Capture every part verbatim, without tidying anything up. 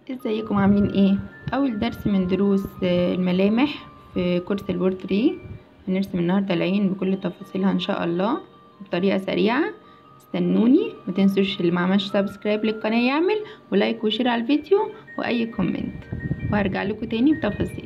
ازيكم عاملين ايه؟ اول درس من دروس آه، الملامح في كورس البورتريه. هنرسم النهارده العين بكل تفاصيلها ان شاء الله بطريقه سريعه. استنوني، ما تنسوش اللي ما عملش سبسكرايب للقناه يعمل، ولايك وشير على الفيديو واي كومنت، وهرجع لكم تاني بتفاصيل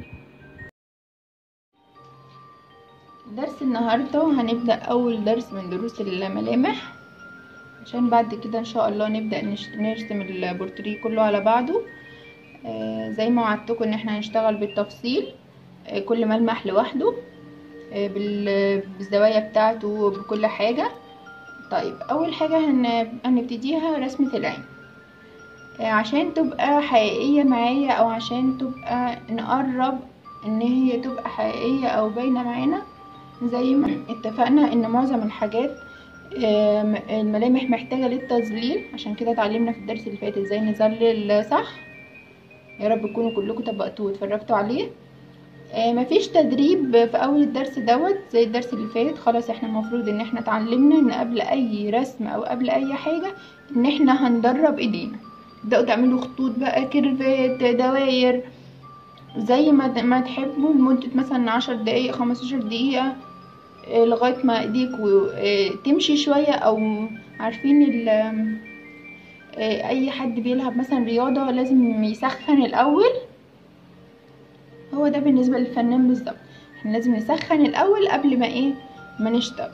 درس النهارده. هنبدا اول درس من دروس الملامح عشان بعد كده ان شاء الله نبدا نرسم البورتريه كله على بعضه. آه زي ما وعدتكم ان احنا هنشتغل بالتفصيل، آه كل ملمح لوحده، آه بالزوايا بتاعته بكل حاجة. طيب اول حاجة هن... هنبتديها رسمة العين، آه عشان تبقى حقيقية معايا او عشان تبقى نقرب ان هي تبقى حقيقية او باينة معانا. زي ما اتفقنا ان معظم الحاجات آه الملامح محتاجة للتظليل، عشان كده اتعلمنا في الدرس اللي فات ازاي نظلل صح. يا رب تكونوا كلكم طبقتوه واتفرجتوا عليه. آه مفيش تدريب في اول الدرس دوت زي الدرس اللي فات. خلاص احنا المفروض ان احنا اتعلمنا ان قبل اي رسم او قبل اي حاجة ان احنا هندرب ايدينا. تبداوا تعملوا خطوط بقى، كيرفات، دواير، زي ما ما تحبوا لمدة مثلا عشر دقايق خمستاشر دقيقة، آه لغاية ما ايديكوا آه تمشي شوية. او عارفين ال اي حد بيلعب مثلا رياضة لازم يسخن الاول، هو ده بالنسبة للفنان بالظبط. احنا لازم نسخن الاول قبل ما ايه ما نشتغل.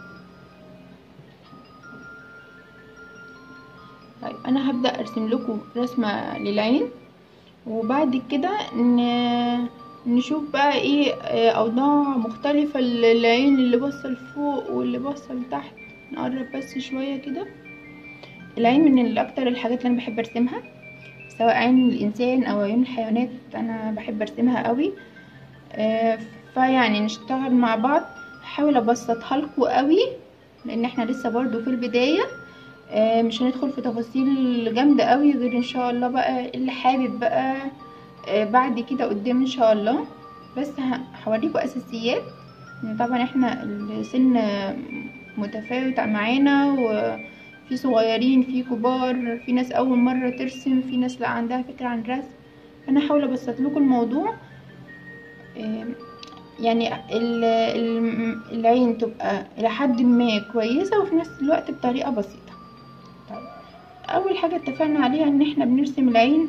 طيب انا هبدأ ارسم لكم رسمة للعين، وبعد كده نشوف بقى ايه اوضاع مختلفة للعين، اللي بصة لفوق واللي بصة لتحت. نقرب بس شوية كده. العين من الاكتر الحاجات اللي انا بحب ارسمها، سواء عين الانسان او عيون الحيوانات، انا بحب ارسمها قوي. آه فيعني نشتغل مع بعض. هحاول ابسطها لكم قوي لان احنا لسه برضو في البداية. آه مش هندخل في تفاصيل جامدة قوي غير ان شاء الله بقى اللي حابب بقى آه بعد كده قدام ان شاء الله. بس هوريكم اساسيات. طبعا احنا السن متفاوت معانا، وفي صغيرين في كبار، في ناس اول مرة ترسم، في ناس لا عندها فكرة عن الرسم. انا هحاول ابسط لكم الموضوع، آه يعني العين تبقى الى حد ما كويسة وفي نفس الوقت بطريقة بسيطة. طيب اول حاجة اتفقنا عليها ان احنا بنرسم العين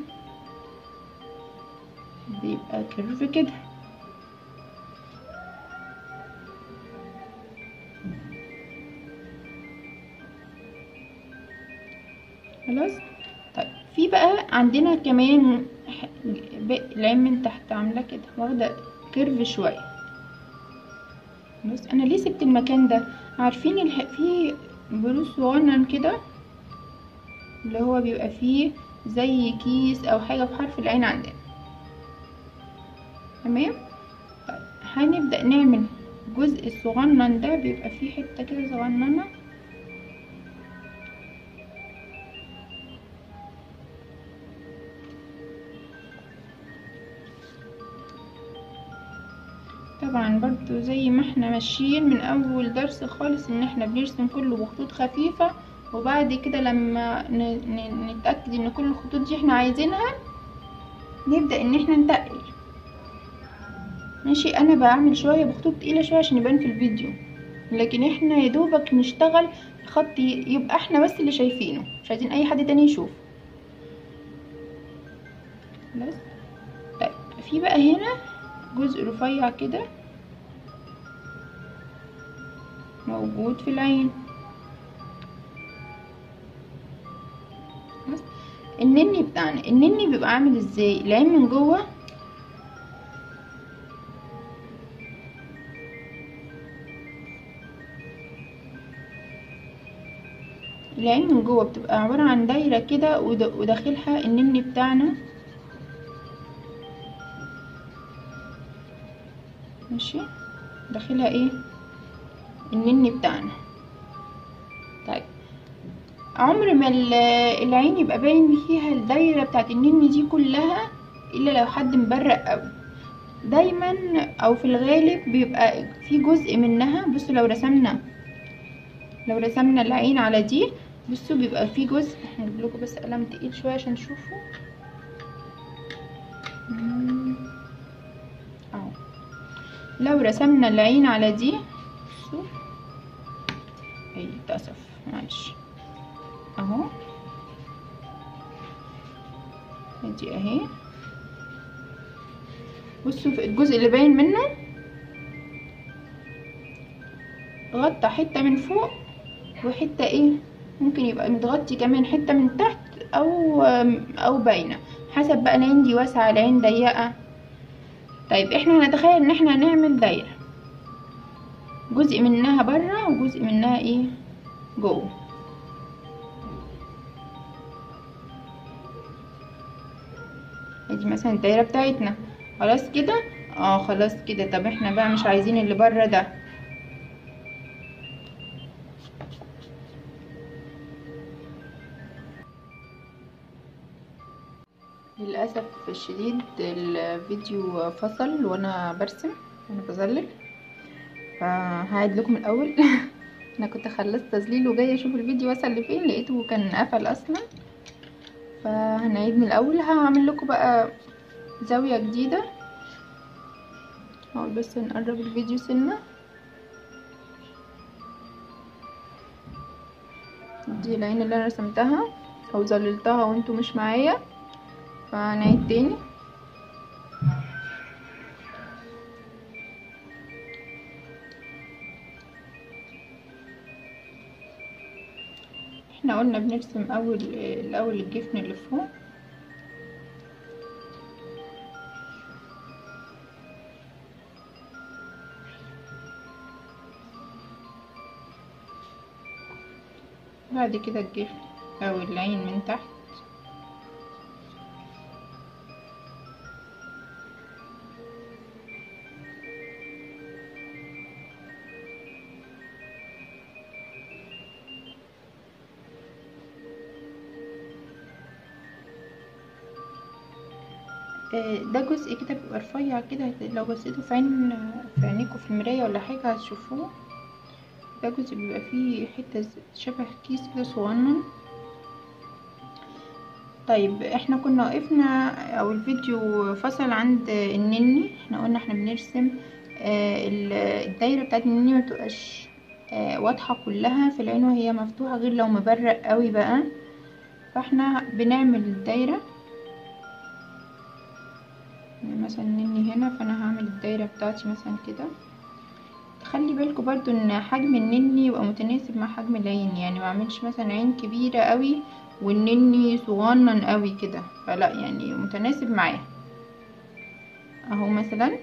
بيبقى كيرف كده. خلاص. طيب في بقى عندنا كمان العين من تحت عاملة كده واخدة كيرف شوية. بص انا ليه سبت المكان ده؟ عارفين الح... في بروز صغنن كده اللي هو بيبقى فيه زي كيس او حاجة في حرف العين عندنا، تمام. طيب هنبدأ نعمل الجزء الصغنن ده، بيبقى فيه حتة كده صغننة. طبعا برضو زي ما احنا ماشيين من اول درس خالص ان احنا بنرسم كله بخطوط خفيفة، وبعد كده لما نتأكد ان كل الخطوط دي احنا عايزينها نبدأ ان احنا نتقل. ماشي، انا بعمل شوية بخطوط تقيلة شوية عشان يبان في الفيديو، لكن احنا يدوبك نشتغل خط يبقى احنا بس اللي شايفينه، مش عايزين اي حد تاني يشوف. بس طيب في بقى هنا جزء رفيع كده موجود في العين. بس النني بتاعنا، النني بيبقى عامل ازاي؟ العين من جوه العين من جوه بتبقى عبارة عن دايرة كده وداخلها النني بتاعنا. ماشي، داخلها ايه؟ النني بتاعنا. طيب عمر ما العين يبقى باين فيها الدايرة بتاعت النني دي كلها الا لو حد مبرق قوي. دايما او في الغالب بيبقى في جزء منها. بصوا لو رسمنا لو رسمنا العين على دي، بصوا بيبقى في جزء. هنجيب لكم بس قلم تقيل شويه عشان تشوفوا. لو رسمنا العين على دي، بصوا اي اتأسف معلش اهو، ادي اهي، بصوا في الجزء اللي باين منه غطى حتة من فوق وحتة ايه ممكن يبقى متغطي كمان حتة من تحت او او باينة، حسب بقى العين دي واسعة العين ضيقة. طيب احنا هنتخيل ان احنا هنعمل دايرة، جزء منها بره وجزء منها ايه جوه. ادي مثلا الدايرة بتاعتنا خلاص كده، اه خلاص كده. طب احنا بقى مش عايزين اللي بره ده، للأسف الشديد الفيديو فصل وانا برسم وانا بظلل، فهعيد لكم الاول. انا كنت خلصت تظليل وجايه اشوف الفيديو وصل لفين، لقيته كان قفل اصلا، فهنعيد من الاول. هعمل لكم بقى زاويه جديده، هقول بس نقرب الفيديو سنه. دي العين اللي انا رسمتها او ظللتها وانتوا مش معايا، فهنعيد تاني. احنا قلنا بنرسم اول الاول الجفن اللي فوق، بعد كده الجفن او العين من تحت، ده جزء كده بيبقى رفيع كده، لو بصيتوا في عين في عينيكوا في المرايه ولا حاجه هتشوفوه. ده جزء بيبقى فيه حته شبه كيس كده صغنن. طيب احنا كنا وقفنا او الفيديو فصل عند النني. احنا قلنا احنا بنرسم الدايره بتاعت النني ما تبقاش واضحه كلها في العين وهي مفتوحه، غير لو مبرق قوي بقى. فاحنا بنعمل الدايره مثلا النني هنا، فانا هعمل الدايره بتاعتي مثلا كده. خلي بالكم برضو ان حجم النني يبقى متناسب مع حجم العين، يعني ما اعملش مثلا عين كبيره قوي والنني صغنن قوي كده، فلا يعني متناسب معاه. اهو مثلا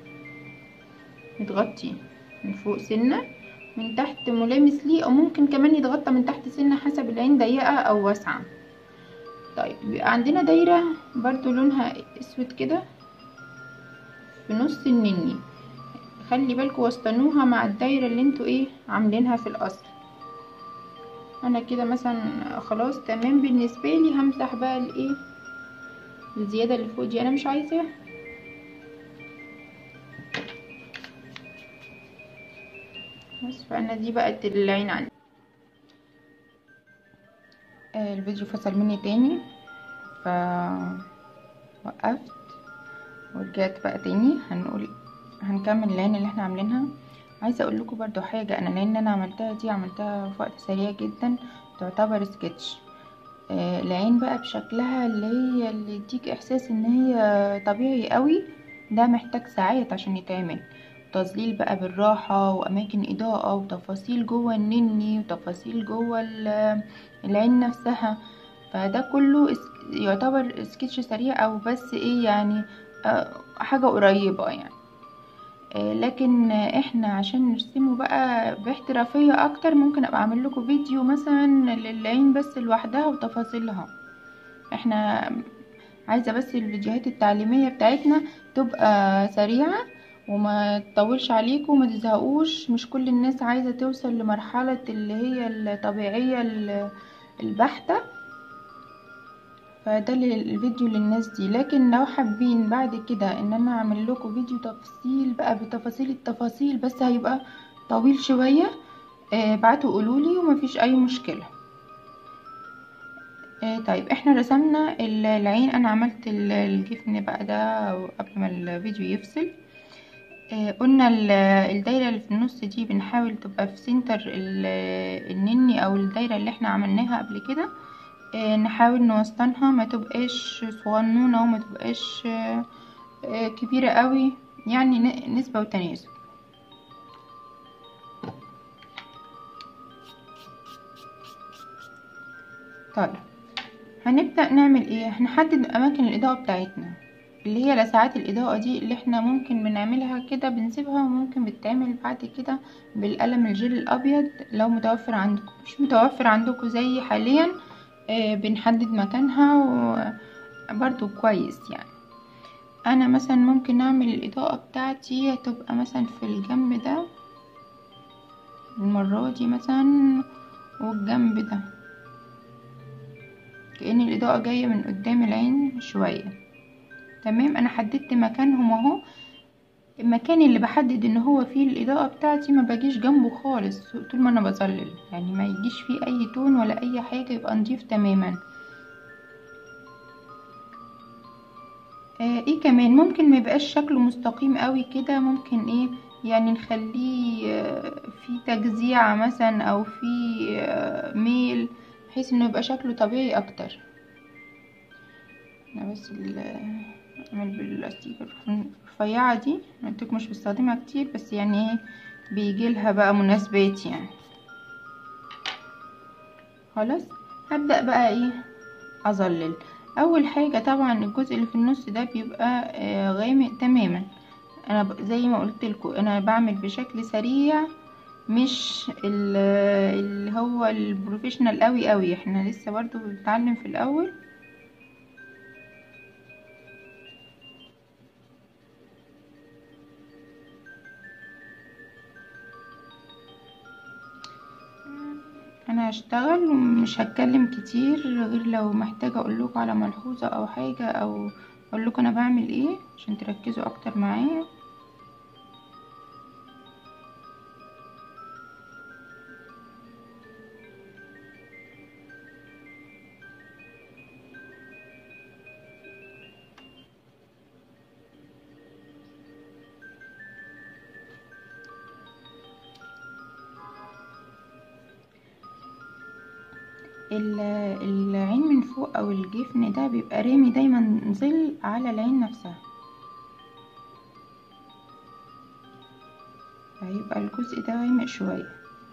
متغطي من فوق سنه، من تحت ملامس ليه، او ممكن كمان يتغطى من تحت سنه حسب العين ضيقه او واسعه. طيب بيبقى عندنا دايره برضو لونها اسود كده في نص النني، خلي بالكوا وسطنوها مع الدايره اللي انتوا ايه عاملينها في الاصل. انا كده مثلا خلاص تمام بالنسبه لي. همسح بقى الايه الزياده اللي فوق دي، انا مش عايزاها. بس فانا دي بقت العين عندي. آه الفيديو فصل مني تاني، ف وقفت ورجعت بقى تاني. هنقول هنكمل العين اللي احنا عاملينها. عايزه اقول لكم برضو حاجه، انا العين اللي انا عملتها دي عملتها في وقت سريع جدا، تعتبر سكتش. آه العين بقى بشكلها اللي هي اللي يديك احساس ان هي طبيعي قوي، ده محتاج ساعات عشان يتعمل. تظليل بقى بالراحة واماكن اضاءة وتفاصيل جوه النني وتفاصيل جوه العين نفسها، فده كله يعتبر سكتش سريع او بس ايه يعني آه حاجة قريبة يعني. آه لكن احنا عشان نرسمه بقى باحترافية اكتر ممكن ابقى اعمل لكم فيديو مثلا للعين بس لوحدها وتفاصيلها. احنا عايزة بس الفيديوهات التعليمية بتاعتنا تبقى سريعة وما تطولش عليكم وما تزهقوش. مش كل الناس عايزة توصل لمرحلة اللي هي الطبيعية البحتة، فده الفيديو للناس دي. لكن لو حابين بعد كده ان انا اعمل لكم فيديو تفصيل بقى بتفاصيل التفاصيل بس هيبقى طويل شوية، ابعتوا قولولي ومفيش اي مشكلة. طيب احنا رسمنا العين، انا عملت الجفن بقى ده قبل ما الفيديو يفصل. آه، قلنا ال- الدايرة اللي في النص دي بنحاول تبقى في سنتر ال- النني او الدايرة اللي احنا عملناها قبل كده. آه، نحاول نوسطنها، ما تبقاش صغنونة وما تبقاش آه، آه، كبيرة قوي، يعني ن- نسبة وتناسب. طيب هنبدأ نعمل ايه؟ هنحدد اماكن الاضاءة بتاعتنا، اللي هي لساعات الاضاءة دي اللي احنا ممكن بنعملها كده بنسيبها، وممكن بتتعمل بعد كده بالقلم الجيل الابيض لو متوفر عندكم. مش متوفر عندكم زي حاليا، آه، بنحدد مكانها وبرضو كويس يعني. انا مثلا ممكن اعمل الاضاءة بتاعتي هتبقى مثلا في الجنب ده المرة دي مثلا، والجنب ده كأن الاضاءة جاية من قدام العين شوية. تمام، انا حددت مكانهم اهو. المكان اللي بحدد ان هو فيه الاضاءة بتاعتي ما باجيش جنبه خالص طول ما انا بظلل، يعني ما يجيش فيه اي تون ولا اي حاجة، يبقى نضيف تماما. آه ايه كمان، ممكن ما يبقاش شكله مستقيم قوي كده، ممكن ايه يعني نخليه آه في تجزيع مثلا او في آه ميل، بحيث انه يبقى شكله طبيعي اكتر. انا بس اعمل بالاستيك الرفيعه دي، قلتلكوا مش بستخدمها كتير، بس يعني ايه بيجي لها بقى مناسبات يعني. خلاص هبدأ بقى ايه اظلل. اول حاجة طبعا الجزء اللي في النص ده بيبقى آه غامق تماما. انا ب- زي ما قلت لكم انا بعمل بشكل سريع، مش ال- اللي هو البروفيشنال قوي قوي، احنا لسه برضو بنتعلم في الاول. انا هشتغل ومش هتكلم كتير غير لو محتاجة اقول لكم على ملحوظة او حاجة، او اقول لكم انا بعمل ايه عشان تركزوا اكتر معايا. ال- العين من فوق او الجفن ده بيبقى رامي دايما ظل على العين نفسها، فهيبقى الجزء ده غامق شوية.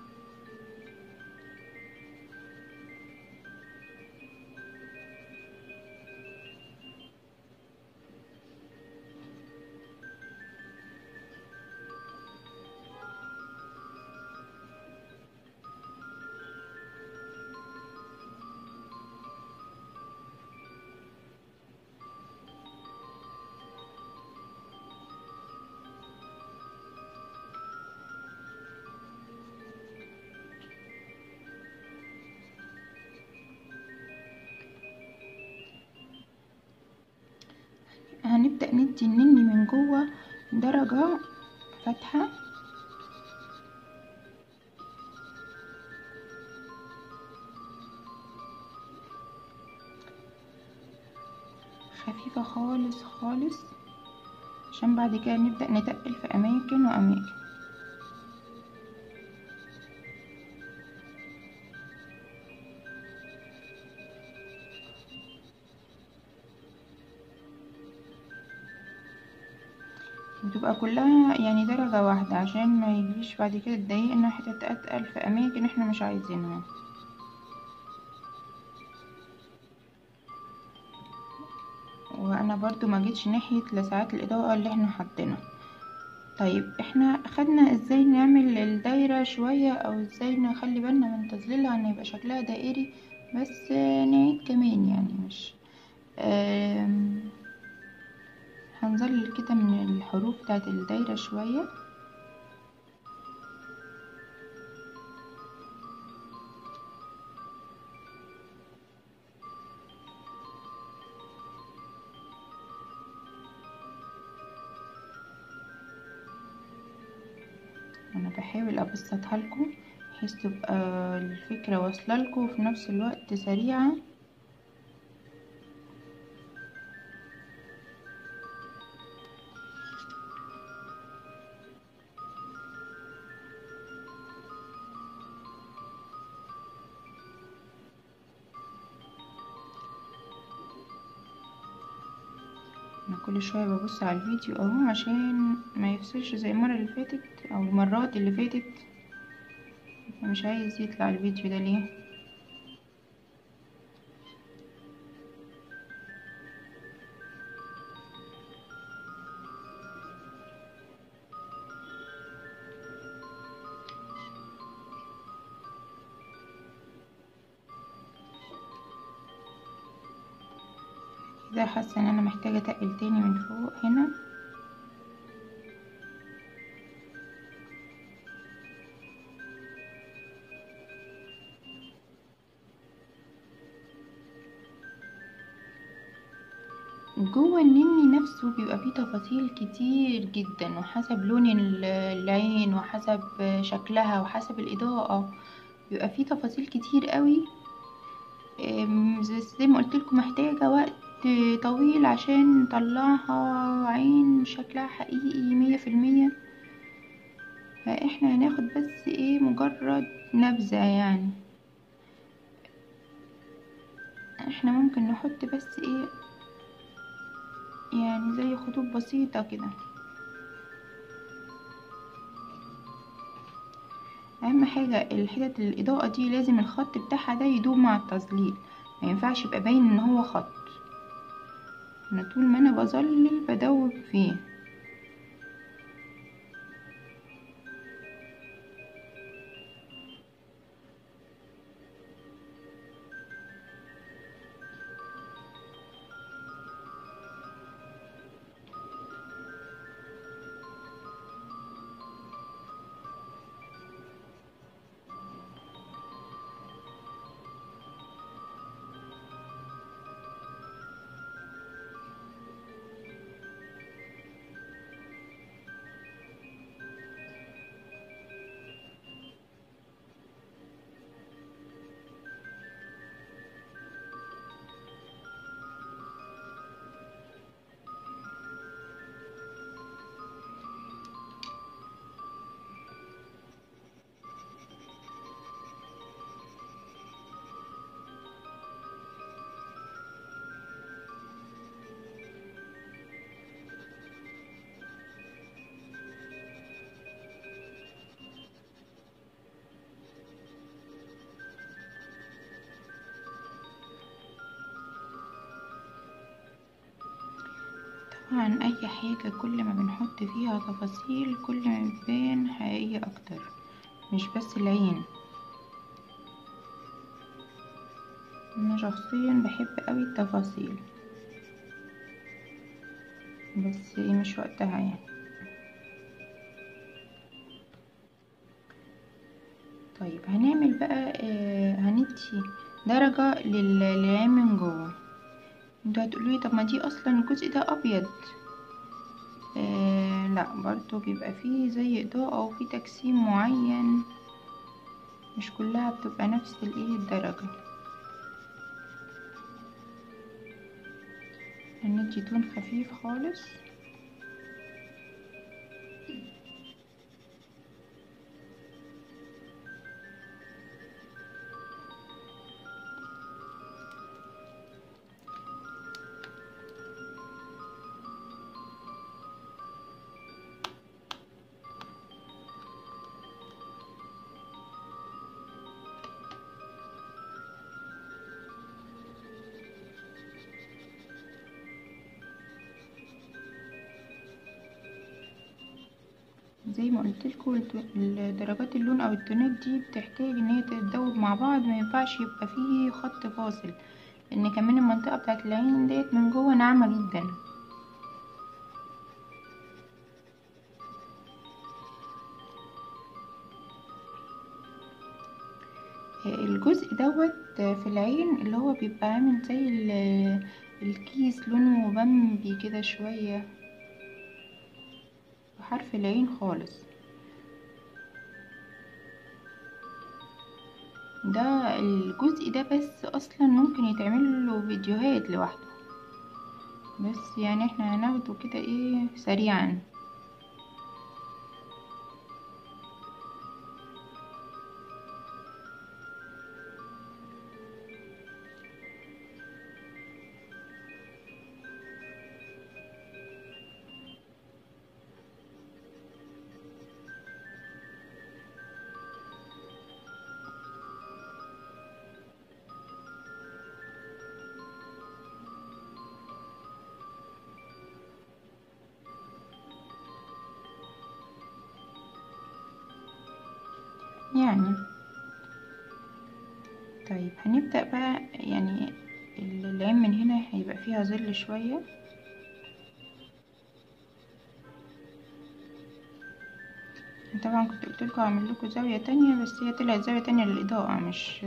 هنبدأ ندي النني من جوه درجة فاتحة، خفيفة خالص خالص، عشان بعد كده نبدأ نتقل في اماكن واماكن. بتبقى كلها يعني درجة واحدة، عشان ما يجيش بعد كده تضايقنا حتت اتقل في اماكن احنا مش عايزينها. وانا برضو ما جيتش ناحية لساعات الاضاءة اللي احنا حاطينها. طيب احنا خدنا ازاي نعمل الدايرة شوية، او ازاي نخلي بالنا من تظليلها ان يبقى شكلها دائري، بس آه، نعيد كمان يعني مش آم، هنظلل كده من الحروف بتاعت الدايرة شوية. انا بحاول ابسطها لكم بحيث تبقى الفكرة واصلة لكم وفي نفس الوقت سريعة. انا كل شويه ببص على الفيديو اهو عشان ما يفصلش زي المره اللي فاتت او المرات اللي فاتت. مش عايز يطلع الفيديو ده ليه؟ كده حاسه ان انا محتاجه اتقل تاني من فوق هنا. جوه النني نفسه بيبقى فيه تفاصيل كتير جدا، وحسب لون ال- العين وحسب شكلها وحسب الإضاءة بيبقى فيه تفاصيل كتير قوي. أم، زي زي ما قلت لكم محتاجة وقت طويل عشان نطلعها عين شكلها حقيقي مية في المية. فاحنا هناخد بس ايه مجرد نبذة يعني. احنا ممكن نحط بس ايه يعني زي خطوط بسيطة كده. اهم حاجة الحتت الاضاءة دي لازم الخط بتاعها ده يدوم مع التظليل، ما ينفعش يبقى باين ان هو خط. انا طول ما انا بظلل بدوب فيه. طبعا اي حاجة كل ما بنحط فيها تفاصيل كل ما بتبان حقيقية اكتر، مش بس العين. انا شخصيا بحب قوي التفاصيل، بس ايه مش وقتها يعني. طيب هنعمل بقى آه هندي درجة لل- للعين من جوه. انتوا هتقولولي طب ما دي اصلا الجزء ده ابيض. آه لا برضو بيبقى فيه زي اضاءة وفيه تجسيم معين، مش كلها بتبقى نفس الايه الدرجة. هندي تون خفيف خالص. زي ما قلت لكم درجات اللون او التونات دي بتحتاج ان هي تتذوب مع بعض، ما ينفعش يبقى فيه خط فاصل، لان كمان المنطقه بتاعت العين ديت من جوه ناعمه جدا. الجزء دوت في العين اللي هو بيبقى عامل زي ال- الكيس لونه بامبي كده شويه في حرف العين خالص. ده الجزء ده بس اصلا ممكن يتعمل له فيديوهات لوحده، بس يعني احنا هناخده كده ايه سريعا. يعني. طيب هنبدأ بقى، يعني العين من هنا هيبقى فيها ظل شوية، طبعا كنت قلتلكوا اعمل لكم زاوية تانية، بس هي طلعت زاوية تانية للإضاءة، مش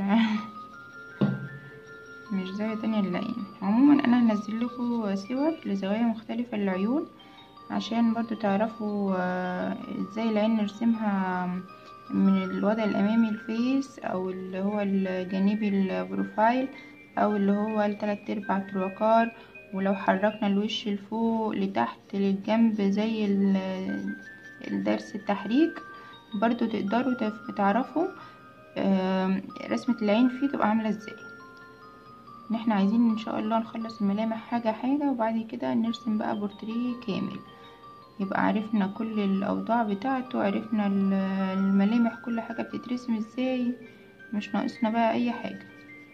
مش زاوية تانية للعين. عموما انا هنزل لكم صور لزوايا مختلفة للعيون عشان برضو تعرفوا ازاي العين نرسمها من الوضع الامامي الفيس، او اللي هو الجانبي البروفايل، او اللي هو التلات ارباع كروكار. ولو حركنا الوش لفوق لتحت للجنب زي الدرس التحريك، برضو تقدروا تعرفوا رسمة العين فيه تبقى عاملة ازاي. ان احنا عايزين ان شاء الله نخلص الملامح حاجة حاجة، وبعد كده نرسم بقى بورتريه كامل، يبقى عرفنا كل الاوضاع بتاعته، عرفنا الملامح كل حاجة بتترسم ازاي، مش ناقصنا بقى اي حاجة.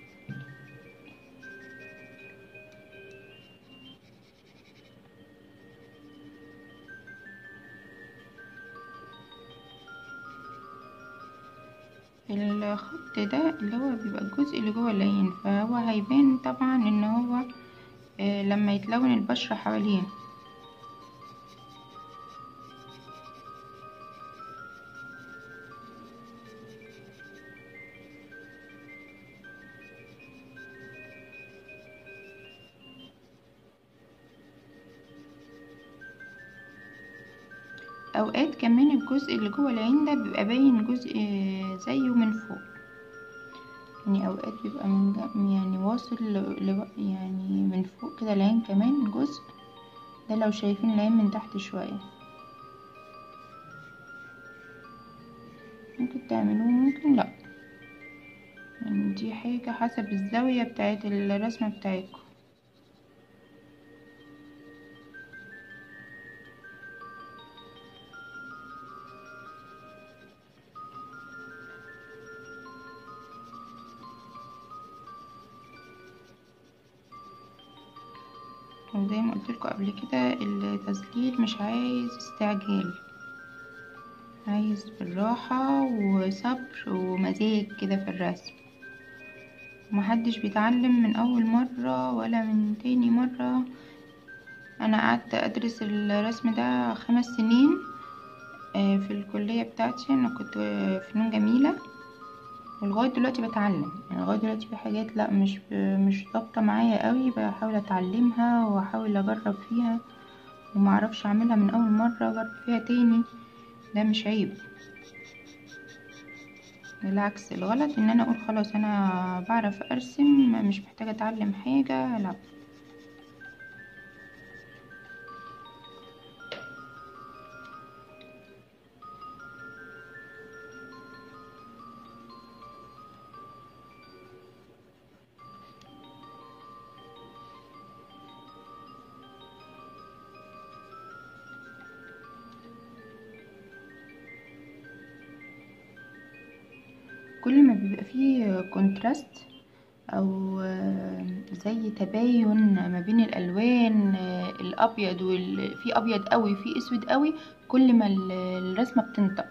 الخط ده اللي هو بيبقى الجزء اللي جوه العين، فهو هيبان طبعا ان هو لما يتلون البشرة حواليه. اوقات كمان الجزء اللي جوه العين ده بيبقى باين جزء زيه من فوق، يعني اوقات بيبقى من يعني واصل ل... يعني من فوق كده العين كمان جزء ده، لو شايفين العين من تحت شوية ممكن تعملوه ممكن لا، يعني دي حاجة حسب الزاوية بتاعت الرسمة بتاعتكم. وزي ما قلتلكوا قبل كده، التسجيل مش عايز استعجال، عايز بالراحة وصبر ومزاج كده في الرسم. محدش بيتعلم من اول مرة ولا من تاني مرة. انا قعدت ادرس الرسم ده خمس سنين في الكلية بتاعتي، انا كنت فنون جميلة، ولغاية دلوقتي بتعلم، يعني لغاية دلوقتي في حاجات لا مش مش ضابطة معايا قوي، بحاول اتعلمها واحاول اجرب فيها، ومعرفش اعملها من اول مرة اجرب فيها تاني. ده مش عيب، بالعكس الغلط ان انا اقول خلاص انا بعرف ارسم مش محتاجة اتعلم حاجة، لا. كل ما بيبقى فيه كونتراست او زي تباين ما بين الالوان، الابيض وال... في ابيض قوي في اسود قوي، كل ما الرسمه بتنطق.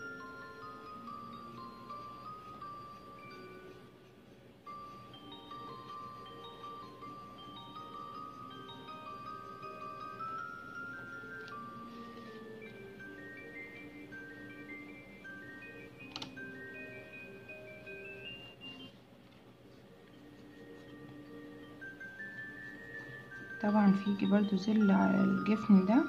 طبعا في برضو ظل على الجفن ده،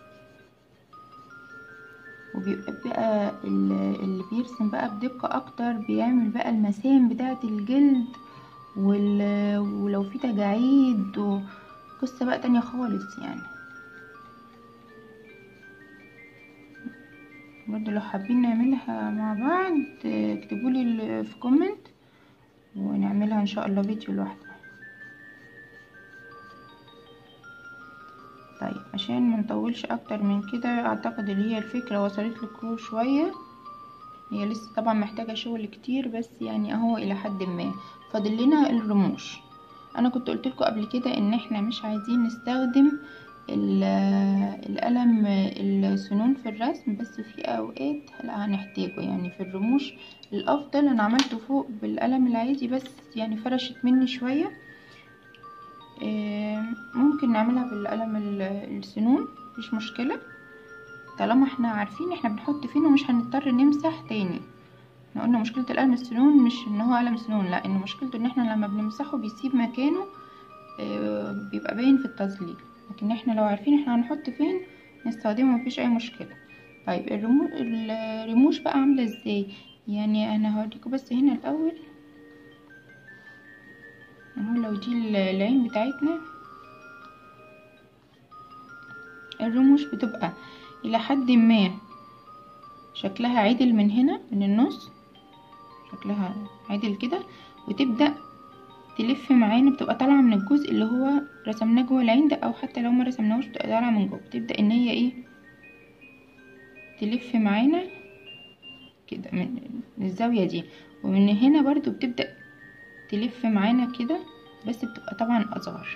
وبيبقى بقى اللي بيرسم بقى بدقة اكتر بيعمل بقى المسام بتاعة الجلد وال... ولو في تجاعيد وقصة بقى تانية خالص يعني. برضو لو حابين نعملها مع بعض اكتبولي في كومنت ونعملها ان شاء الله فيديو لوحده. طيب عشان منطولش اكتر من كده، اعتقد اللي هي الفكرة وصلت لكم شوية، هي لسه طبعا محتاجة شغل كتير بس يعني اهو الى حد ما. فاضل لنا الرموش. انا كنت قلت لكم قبل كده ان احنا مش عايزين نستخدم القلم السنون في الرسم، بس في اوقات لا هنحتاجه. يعني في الرموش الافضل انا عملته فوق بالقلم العادي، بس يعني فرشت مني شوية. ممكن نعملها بالقلم السنون مفيش مشكلة، طالما احنا عارفين احنا بنحط فين ومش هنضطر نمسح تاني. احنا قلنا مشكلة القلم السنون مش ان هو قلم سنون، لا، ان مشكلته ان احنا لما بنمسحه بيسيب مكانه بيبقى باين في التظليل. لكن احنا لو عارفين احنا هنحط فين نستخدمه مفيش اي مشكلة. طيب الرموش الرموش بقى عاملة ازاي؟ يعني انا هوريكم بس هنا الاول اهو. لو دي العين بتاعتنا، الرموش بتبقى الى حد ما شكلها عدل من هنا من النص، شكلها عدل كده، وتبدأ تلف معانا، بتبقى طالعة من الجزء اللي هو رسمناه جوه العين ده، او حتى لو ما رسمناهوش بتبقى طالعة من جوه. بتبدأ ان هي ايه تلف معانا كده من الزاوية دي، ومن هنا برضو بتبدأ تلف معانا كده، بس بتبقى طبعا اصغر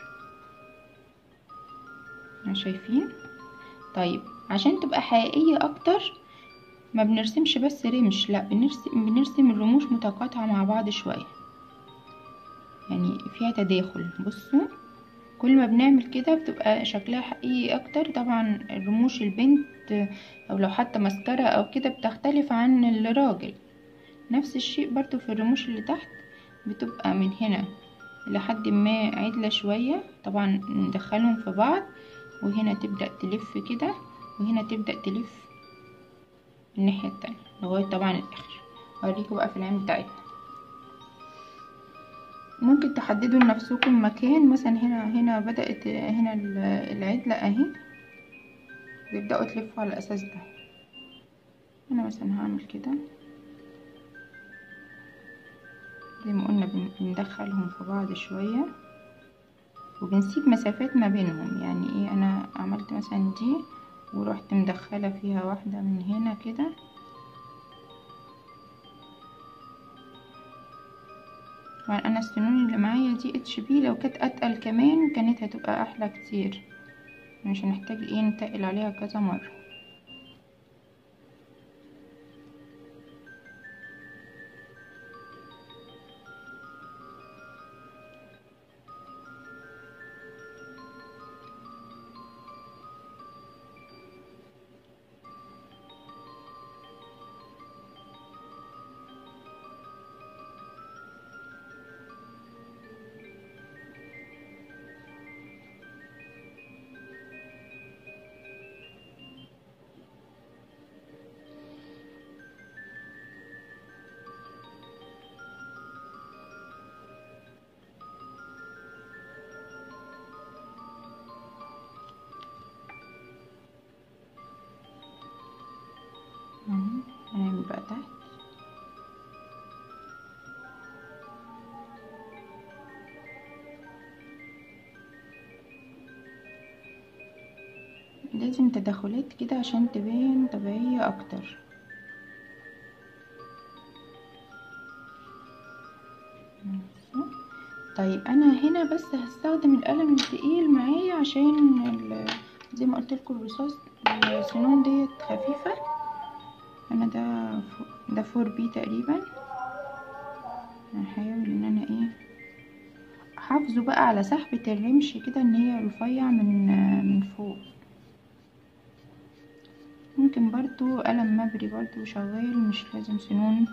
شايفين. طيب عشان تبقى حقيقية اكتر ما بنرسمش بس رمش، لا بنرسم بنرسم الرموش متقاطعة مع بعض شوية، يعني فيها تداخل. بصوا كل ما بنعمل كده بتبقى شكلها حقيقي اكتر. طبعا الرموش البنت او لو حتى مسكرة او كده بتختلف عن الراجل. نفس الشيء برضو في الرموش اللي تحت، بتبقى من هنا لحد ما عدلة شوية، طبعا ندخلهم في بعض، وهنا تبدأ تلف كده، وهنا تبدأ تلف الناحية التانية لغاية طبعا الاخر. اوريكم بقى في العين بتاعتنا. ممكن تحددوا لنفسكم مكان، مثلا هنا هنا بدأت هنا العدلة اهي، بيبدأوا تلفوا على الاساس ده. انا مثلا هعمل كده زي ما قلنا، بندخلهم في بعض شوية وبنسيب مسافات ما بينهم. يعني ايه، انا عملت مثلا دي ورحت مدخلة فيها واحدة من هنا كده، طبعا انا السنون اللي معايا دي اتش بي، لو كانت اتقل كمان كانت هتبقى احلى كتير، مش هنحتاج ايه نتقل عليها كذا مرة. هنعمل بقى تحت لازم تدخلات كده عشان تبان طبيعية اكتر. طيب انا هنا بس هستخدم القلم التقيل معايا عشان زي ما قلت لكم الرصاص السنون ديت خفيفة. انا ده ده فور بي تقريبا. هحاول ان انا ايه حافظه بقى على سحبة الرمش كده ان هي رفيع من من فوق. ممكن برضو قلم مبري برضو شغال، مش لازم سنون.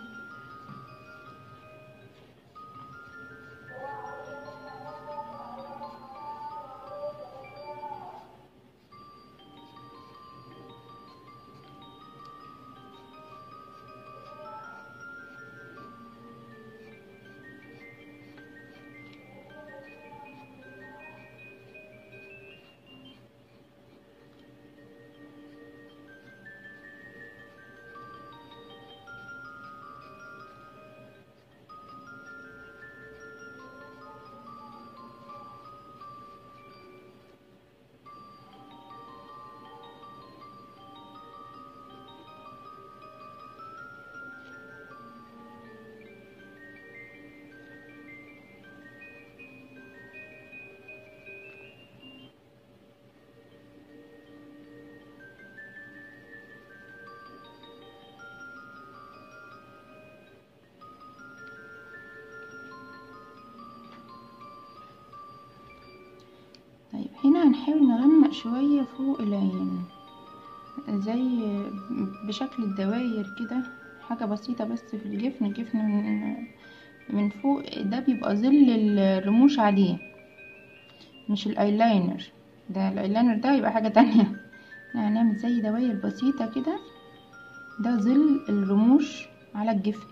هنحاول نغمق شوية فوق العين زي بشكل الدواير كده، حاجة بسيطة بس في الجفن. الجفن من, من فوق ده بيبقى ظل الرموش عليه مش الايلاينر. ده الايلاينر ده يبقى حاجة تانية. هنعمل زي دواير بسيطة كده، ده ظل الرموش على الجفن،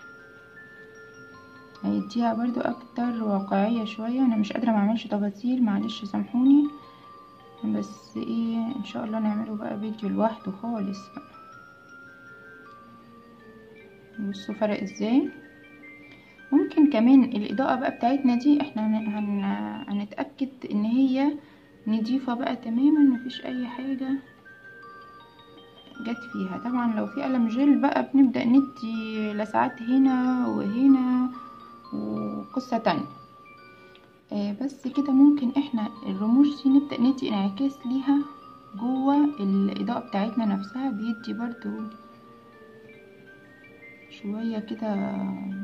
هيديها برضو اكتر واقعية شوية. انا مش قادرة معملش تفاصيل، معلش سامحوني، بس ايه ان شاء الله نعمله بقى فيديو لوحده خالص بقى. بصوا فرق ازاي. ممكن كمان الاضاءة بقى بتاعتنا دي احنا هن... هنتأكد ان هي نضيفة بقى تماما، مفيش اي حاجة جت فيها. طبعا لو في قلم جل بقى بنبدأ ندي لسعات هنا وهنا وقصة تانية. آه بس كده ممكن احنا الرموش دي نبدأ ندي انعكاس ليها جوه الاضاءة بتاعتنا نفسها، بيدي برضو شوية كده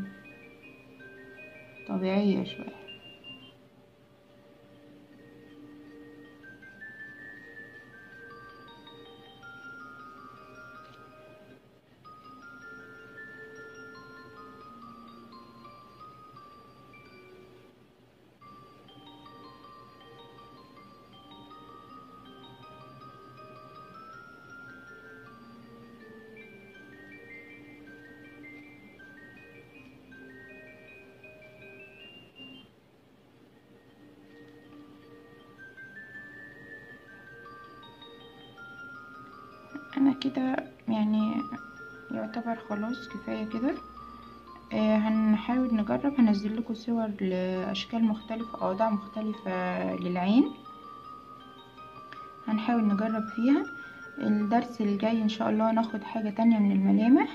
طبيعية شوية. انا كده يعني يعتبر خلاص كفاية كده. آه هنحاول نجرب، هنزل لكم صور لاشكال مختلفة او اوضاع مختلفة للعين، هنحاول نجرب فيها. الدرس الجاي ان شاء الله ناخد حاجة تانية من الملامح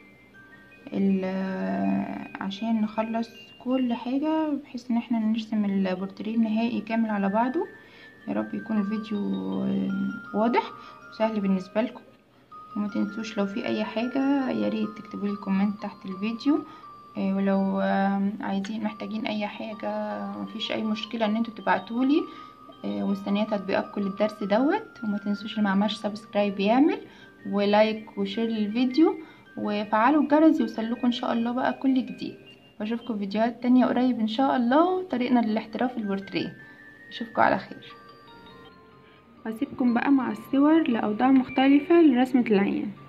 عشان نخلص كل حاجة، بحيث ان احنا نرسم البورتريه النهائي كامل على بعضه. يا رب يكون الفيديو واضح وسهل بالنسبة لكم، وما تنسوش لو في اي حاجة يا ريت تكتبوا لي كومنت تحت الفيديو. ولو عايزين محتاجين اي حاجة مفيش اي مشكلة ان انتوا تبعتولي، ومستنيه تطبيقات كل الدرس دوت. وما تنسوش اللي معملش سبسكرايب يعمل، ولايك وشير للفيديو، وفعلوا الجرس يوصلكم ان شاء الله بقى كل جديد. واشوفكم في فيديوهات تانية قريب ان شاء الله، طريقنا للاحتراف البورتريه. اشوفكم على خير، واسيبكم بقى مع الصور لاوضاع مختلفة لرسمة العين.